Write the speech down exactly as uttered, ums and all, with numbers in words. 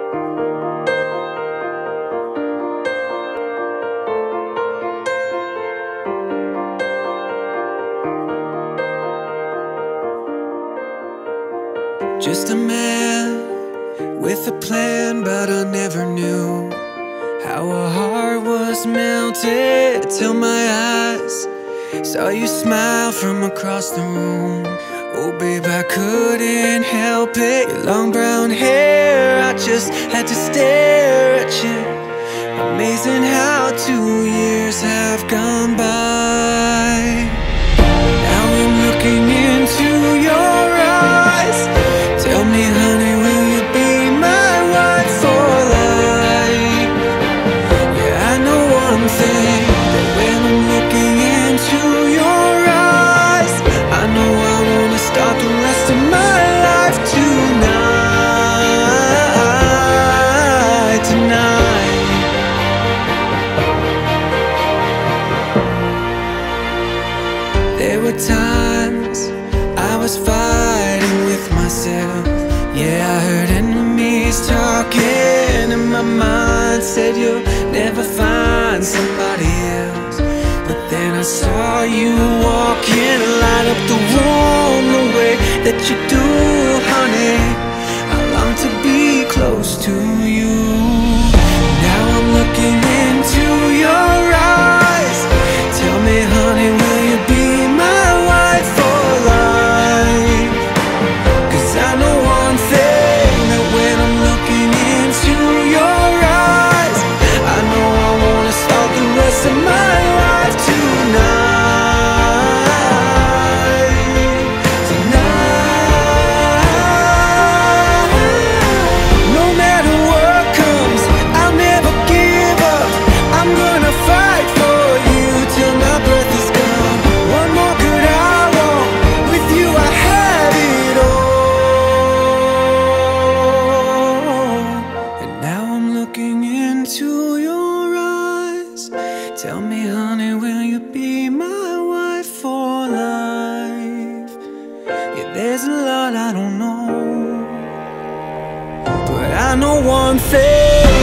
Just a man with a plan, but I never knew how a heart was melted till my eyes saw you smile from across the room. Oh babe, I couldn't help it. Your long brown hair, I just had to stare at you. Amazing how two years have gone by. Now I'm looking into your eyes. Tell me honey, will you be my wife for life? Yeah, I know one thing, that when I'm looking into your eyes, I know I wanna start the rest of my life tonight, tonight. There were times I was fighting with myself. Yeah, I heard enemies talking, and my mind said you'll never find somebody else. But then I saw you walking, light up the room the way that you do, honey. I long to be close to you. Now I'm looking into your eyes. Tell me honey, will you be my wife for life? 'Cause I know one thing, that when I'm looking into your eyes, I know I wanna start the rest of my life tonight, tonight. No matter what comes, I'll never give up. I'm gonna fight for you till my breath is gone. What more could I want? With you I have it all. And now I'm looking into your eyes. Tell me honey, will you be my wife for life? Yeah, there's a lot I don't know, but I know one thing.